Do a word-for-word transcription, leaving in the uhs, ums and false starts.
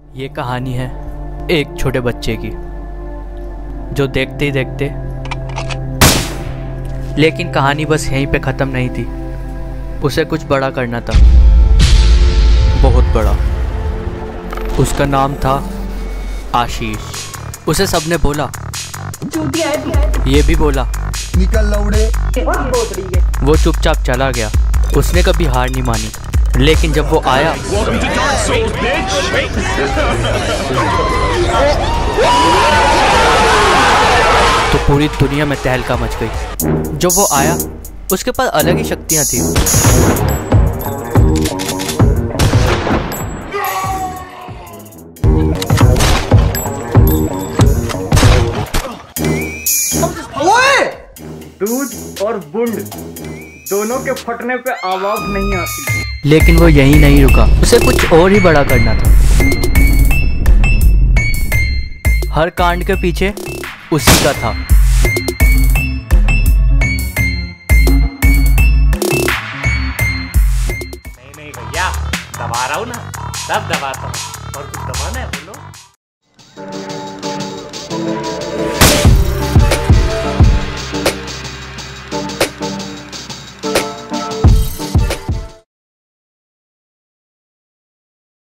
ये कहानी है एक छोटे बच्चे की जो देखते ही देखते, लेकिन कहानी बस यहीं पे ख़त्म नहीं थी। उसे कुछ बड़ा करना था, बहुत बड़ा। उसका नाम था आशीष। उसे सबने बोला, ये भी बोला, निकल लौड़े। वो चुपचाप चला गया। उसने कभी हार नहीं मानी। लेकिन जब वो आया तो पूरी दुनिया में तहलका मच गई। जब वो आया उसके पास अलग ही शक्तियां थी। दूध और बूंद दोनों के फटने पे आवाज नहीं आती। लेकिन वो यहीं नहीं रुका, उसे कुछ और ही बड़ा करना था। हर कांड के पीछे उसी का था। नहीं नहीं भैया, दबा रहा हूँ ना, सब दबाता हूँ। और कुछ दबाना है बोलो।